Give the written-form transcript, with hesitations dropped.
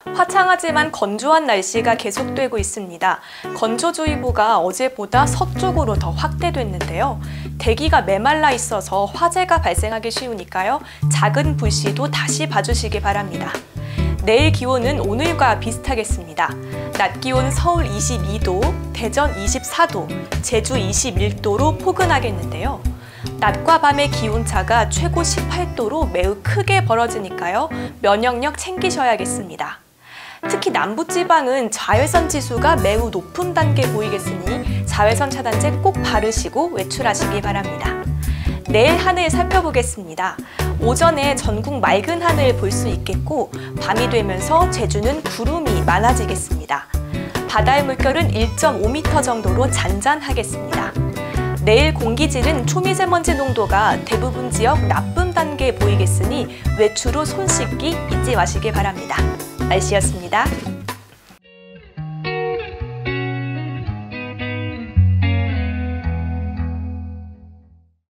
화창하지만 건조한 날씨가 계속되고 있습니다. 건조주의보가 어제보다 서쪽으로 더 확대됐는데요. 대기가 메말라 있어서 화재가 발생하기 쉬우니까요. 작은 불씨도 다시 봐주시기 바랍니다. 내일 기온은 오늘과 비슷하겠습니다. 낮 기온 서울 22도, 대전 24도, 제주 21도로 포근하겠는데요. 낮과 밤의 기온차가 최고 18도로 매우 크게 벌어지니까요. 면역력 챙기셔야겠습니다. 특히 남부지방은 자외선 지수가 매우 높은 단계 보이겠으니 자외선 차단제 꼭 바르시고 외출하시기 바랍니다. 내일 하늘 살펴보겠습니다. 오전에 전국 맑은 하늘 볼 수 있겠고 밤이 되면서 제주는 구름이 많아지겠습니다. 바다의 물결은 1.5m 정도로 잔잔하겠습니다. 내일 공기질은 초미세먼지 농도가 대부분 지역 나쁨 단계에 보이겠으니 외출 후 손 씻기 잊지 마시기 바랍니다. 날씨였습니다.